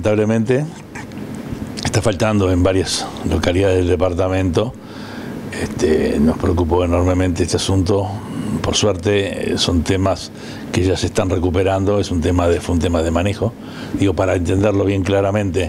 lamentablemente está faltando en varias localidades del departamento. Nos preocupó enormemente este asunto. Por suerte son temas que ya se están recuperando, fue un tema de manejo. Digo, para entenderlo bien claramente,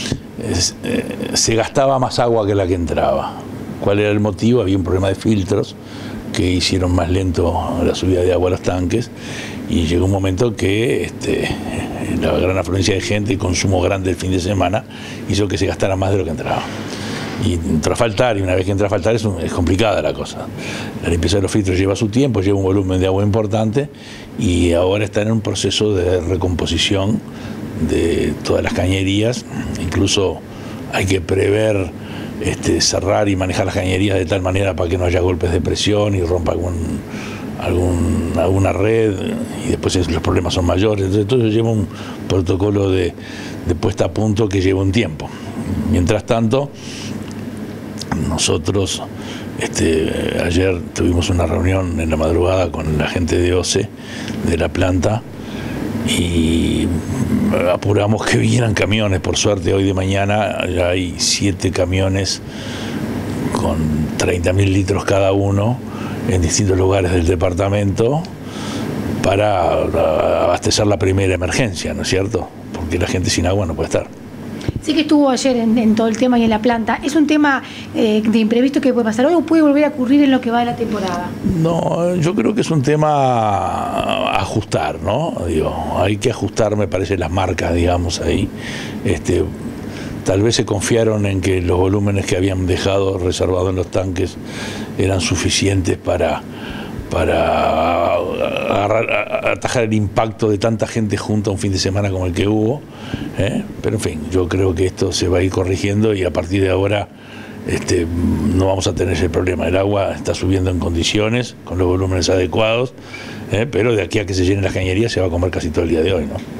se gastaba más agua que la que entraba. ¿Cuál era el motivo? Había un problema de filtros que hicieron más lento la subida de agua a los tanques, y llegó un momento que la gran afluencia de gente y consumo grande el fin de semana hizo que se gastara más de lo que entraba. Y entró a faltar, y una vez que entra a faltar es complicada la cosa. La limpieza de los filtros lleva su tiempo, lleva un volumen de agua importante, y ahora está en un proceso de recomposición de todas las cañerías. Incluso hay que prever cerrar y manejar las cañerías de tal manera para que no haya golpes de presión y rompa alguna red, y después los problemas son mayores. Entonces todo eso lleva un protocolo de puesta a punto que lleva un tiempo. Mientras tanto, nosotros ayer tuvimos una reunión en la madrugada con la gente de OCE, de la planta, y apuramos que vinieran camiones. Por suerte hoy de mañana ya hay 7 camiones con 30.000 litros cada uno en distintos lugares del departamento para abastecer la primera emergencia, ¿no es cierto? Porque la gente sin agua no puede estar. Sí, que estuvo ayer en todo el tema y en la planta. ¿Es un tema de imprevisto que puede pasar hoy o puede volver a ocurrir en lo que va de la temporada? No, yo creo que es un tema a ajustar, ¿no? Digo, hay que ajustar, me parece, las marcas, digamos, ahí. Tal vez se confiaron en que los volúmenes que habían dejado reservados en los tanques eran suficientes para atajar el impacto de tanta gente junta un fin de semana como el que hubo, pero en fin, yo creo que esto se va a ir corrigiendo, y a partir de ahora no vamos a tener ese problema. El agua está subiendo en condiciones, con los volúmenes adecuados, pero de aquí a que se llenen las cañerías se va a comer casi todo el día de hoy, ¿no?